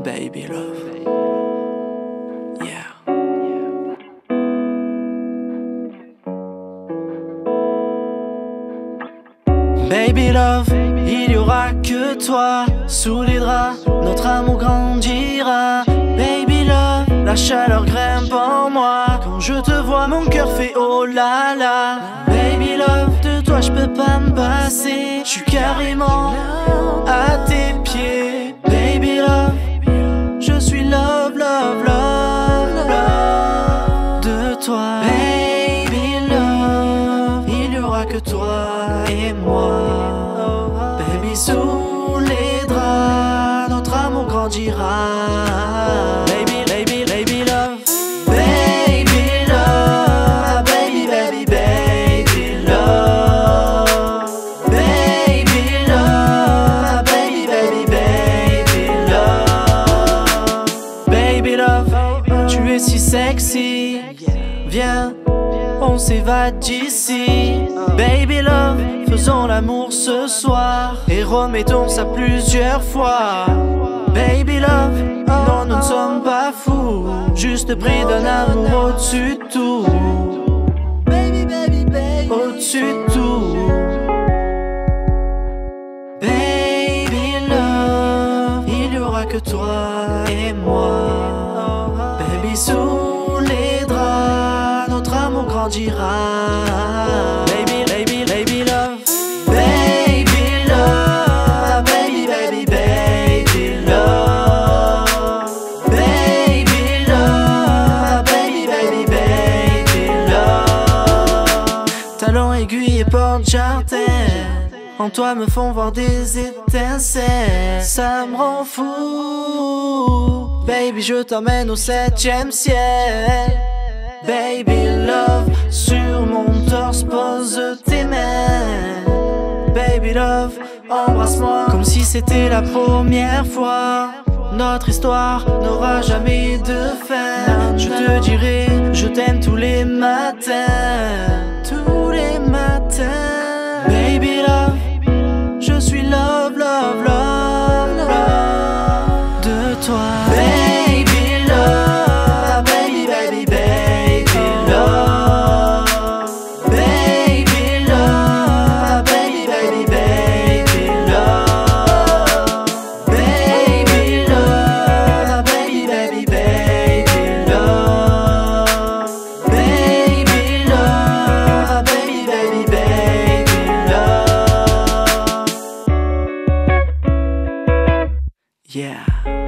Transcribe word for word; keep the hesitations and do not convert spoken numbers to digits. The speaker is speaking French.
Baby love. Yeah. Baby love, il y aura que toi. Sous les draps, notre amour grandira. Baby love, la chaleur grimpe en moi. Quand je te vois, mon cœur fait oh la la. Baby love, de toi je peux pas me passer. Je suis carrément à tes pieds. Baby love, je suis love, love, love, love de toi. Baby love, il y aura que toi et moi. Baby, sous les draps, notre amour grandira. Baby, baby, baby love. Baby love, baby, baby, baby love. Baby love, baby, baby, baby love. Baby love, tu es si sexy. Viens, on s'évade d'ici. Baby love, faisons l'amour ce soir et remettons ça plusieurs fois. Baby love, non nous ne sommes pas fous, juste pris d'un amour au-dessus de tout. Baby, baby, baby, au-dessus de tout. Baby love, il y aura que toi et moi. Baby, sous les draps, notre amour grandira. Baby, baby, baby love. Baby love, baby, baby, baby love. Baby love, baby, baby, baby love. Talons aiguilles et porte-jardin en toi me font voir des étincelles. Ça me rend fou. Baby, je t'emmène au septième ciel. Baby love, sur mon torse pose tes mains. Baby love, embrasse-moi comme si c'était la première fois. Notre histoire n'aura jamais de fin. Je te dirai, je t'aime tous les matins. Tous les matins. Baby love, je suis love, love, love, love de toi. Baby love, baby, baby, baby love. Baby love, baby, baby, baby love. Baby love, baby, baby, baby love. Baby love, baby, baby, baby love. Yeah.